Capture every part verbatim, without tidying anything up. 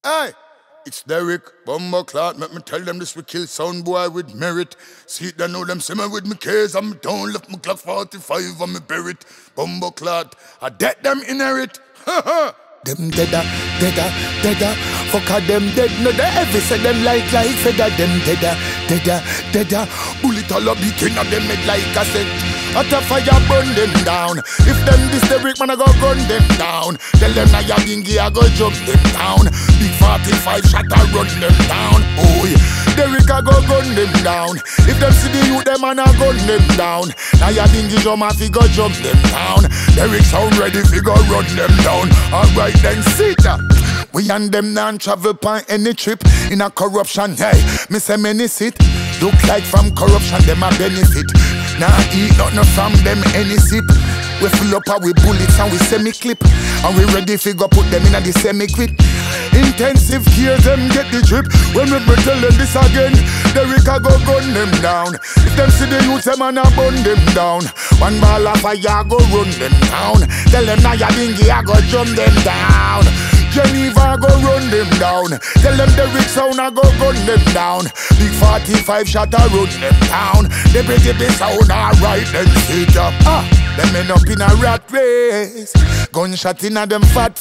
Hey, it's Derrick, Bumbo Clot. Make me tell them this we kill sound boy with merit. See it, they know them see me with me case. I'm down, left my clock forty-five and me bury it. Bumbo Clot, I dead them inherit. Ha ha. Them deada, deada, deada. Fuck a them dead, no they ever say them like like feather. Them deada, deada, deada. Bullet all a beating of them head like I said. Hatafayabun Riddim down. If them this Derrick man I go gun them down. Tell them now ya bingy I go jump them down. Big forty-five shot I run them down. Oh yeah, Derrick I go gun them down. If them see the youth them man I gun them down. Now ya bingy jump I fi go jump them down. Derrick Sound ready fi go run them down. Alright then sit ya. We and them non travel on any trip in a corruption. Hey, me say many sit. Look like from corruption them a benefit. Nah eat nothing from them any sip. We fill up with bullets and we semi-clip. And we ready fi go put them in a the semi-quit. Intensive care them get the drip. When we tell them this again, Derrick a go gun them down. If them see the youth them and a burn them down. One ball of fire go run them down. Tell them now ya bingy I go jump them down. Geneva go run them down. Tell them Derrick Sound I go gun them down. Big forty-five shot I run them down. They pretty big sound alright then sit up. Ah, them end up in a rat race. Gunshot in a them fat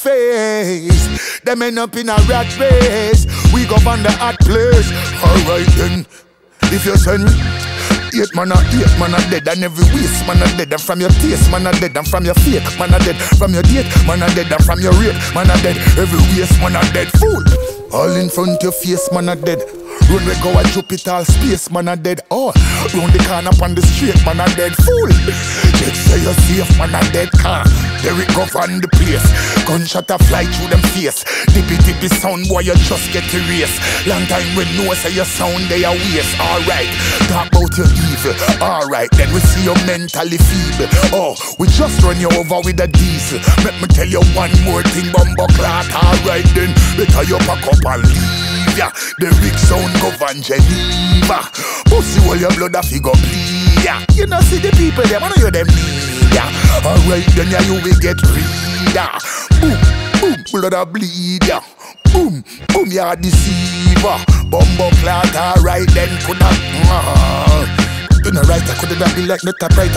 face. Them end up in a rat race. We go on the hot place. Alright then, if you send eight man a eight man a dead and every waist man a dead and from your taste man a dead and from your fake man a dead from your date man a dead and from your rape man a dead every waist man a dead fool. All in front your face man a dead. Run we go and drop it all space man a dead. Oh, round the corner on the street man a dead fool. Just say you're safe man a dead car. Derrick go on the place. Gunshot a fly through them face. Dippy dippy sound boy you just get erased. Long time we know say your sound they a waste. Alright, talk about your evil. Alright, then we see you mentally feeble. Oh, we just run you over with a diesel. Let me tell you one more thing, Bumbo Clot. Alright then, better you pack up and leave ya. Derrick Sound go van Geneva. Pussy all your blood a fi go bleed ya. You know see the people them, I know you them need ya. Alright then ya you will get rid ya. Boom, boom, blood a bleed ya. Boom, boom, you a deceiver. Bumbo Clot, alright then coulda uh, you know right, I coulda be like the top writer.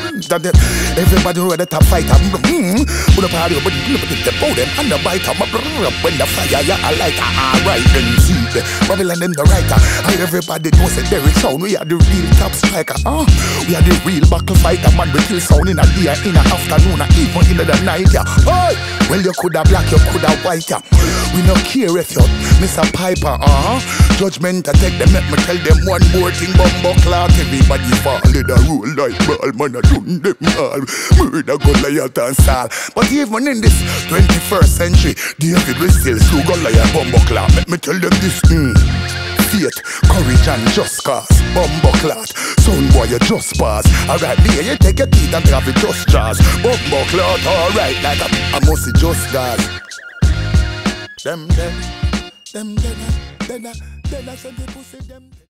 Everybody know the top fighter. Mm-hmm. Put up audio, but you put the bow them and the biter. When the fire, yeah, I like alright then see the Babylon them the writer. And everybody knows that Derrick Sound, we are the real top striker. Uh, we are the real battle fighter, man. We kill sound in a day, in a afternoon, and even in the night, yeah. Oh, well you coulda black, you coulda white, yeah. We no care if you Mister Piper, uh-huh. Judgment I take them, make me tell them one more thing, Bumbo Clot. Everybody fall in the roll like ball, man, I do them all. Murder, Goliath and Saul. But even in this twenty-first century, David will still sue Goliath, Bumbo Clot. Let me tell them this, mm. Faith, courage and just cause, Bumbo Clot. Sound boy, you just pass. Alright, there you take your teeth and have it just jaws. Bumbo Clot, alright, like a, I must see just gas. Them dead, them dead, dead, dead, dead, dead, dead, dead,